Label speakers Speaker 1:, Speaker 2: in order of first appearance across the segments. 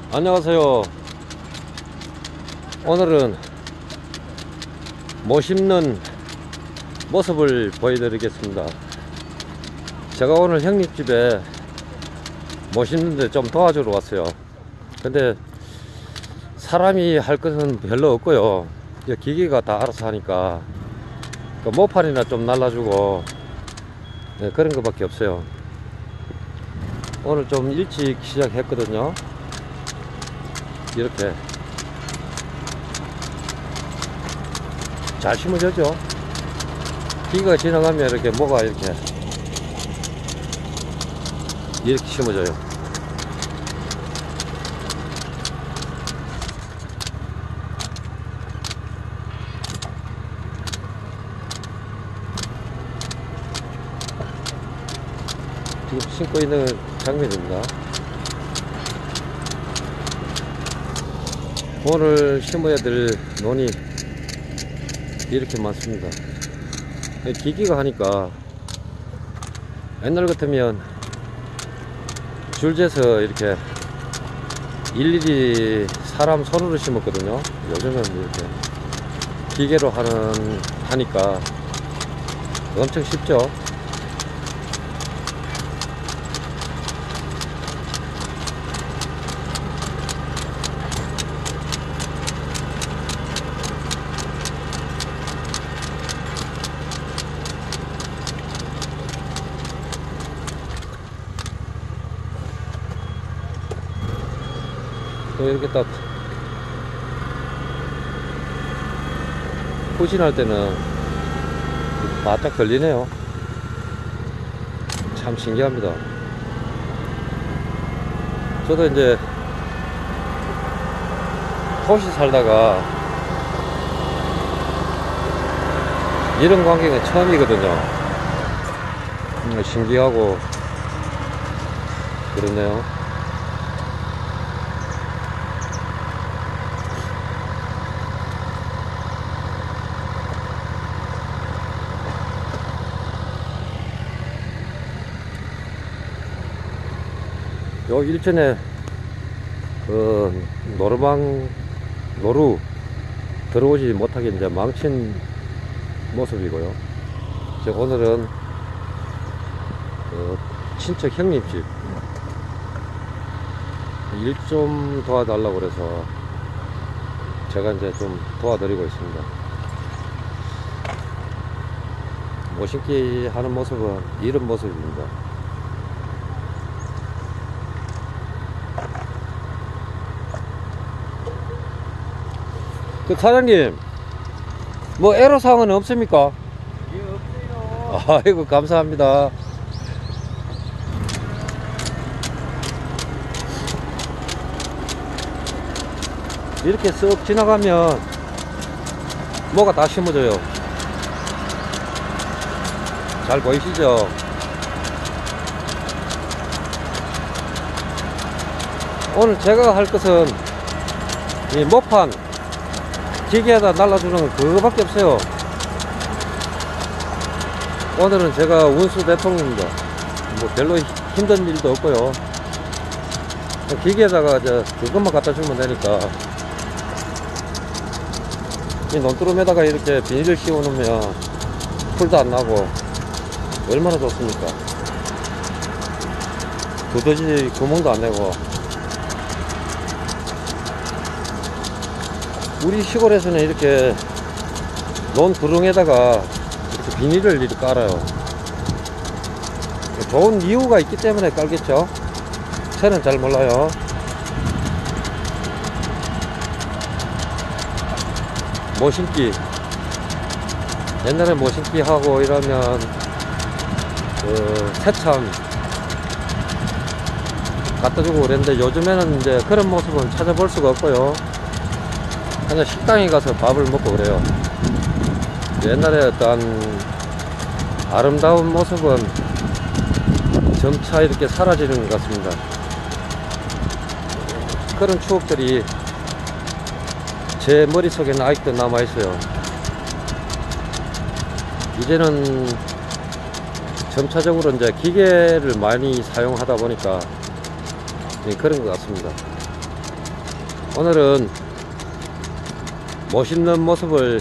Speaker 1: 안녕하세요. 오늘은 모 심는 모습을 보여드리겠습니다. 제가 오늘 형님 집에 모 심는데 좀 도와주러 왔어요. 근데 사람이 할 것은 별로 없고요. 기계가 다 알아서 하니까 모판이나 좀 날라주고 그런 것밖에 없어요. 오늘 좀 일찍 시작했거든요. 이렇게 잘 심어졌죠. 비가 지나가면 이렇게 뭐가 이렇게 심어져요. 지금 심고 있는 장면입니다. 오늘 심어야 될 논이 이렇게 많습니다. 기기가 하니까 옛날 같으면 줄재서 이렇게 일일이 사람 손으로 심었거든요. 요즘은 이렇게 기계로 하니까 엄청 쉽죠. 또 이렇게 딱 후진할 때는 바짝 걸리네요. 참 신기합니다. 저도 이제 도시 살다가 이런 광경은 처음이거든요. 신기하고 그렇네요. 요 일전에 노루 들어오지 못하게 이제 망친 모습이고요. 오늘은 친척 형님 집 일 좀 도와달라고 그래서 제가 이제 좀 도와드리고 있습니다. 모심기 하는 모습은 이런 모습입니다. 사장님, 뭐 애로사항은 없습니까?
Speaker 2: 예, 없어요.
Speaker 1: 아이고, 감사합니다. 이렇게 쓱 지나가면 뭐가 다 심어져요. 잘 보이시죠? 오늘 제가 할 것은 이 모판 기계에다 날라주는 그거밖에 없어요. 오늘은 제가 운수 대통입니다. 뭐 별로 힘든 일도 없고요. 기계에다가 그것만 갖다 주면 되니까. 이 논두름에다가 이렇게 비닐을 씌워 놓으면 풀도 안 나고 얼마나 좋습니까? 두더지 구멍도 안 내고. 우리 시골에서는 이렇게 논두렁에다가 이렇게 비닐을 이렇게 깔아요. 좋은 이유가 있기 때문에 깔겠죠. 저는 잘 몰라요. 모심기, 옛날에 모심기 하고 이러면 새참 갖다주고 그랬는데 요즘에는 이제 그런 모습은 찾아볼 수가 없고요. 그냥 식당에 가서 밥을 먹고 그래요. 옛날에 어떤 아름다운 모습은 점차 이렇게 사라지는 것 같습니다. 그런 추억들이 제 머릿속에는 아직도 남아있어요. 이제는 점차적으로 이제 기계를 많이 사용하다 보니까 그런 것 같습니다. 오늘은 멋있는 모습을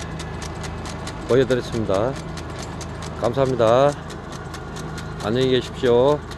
Speaker 1: 보여드렸습니다. 감사합니다. 안녕히 계십시오.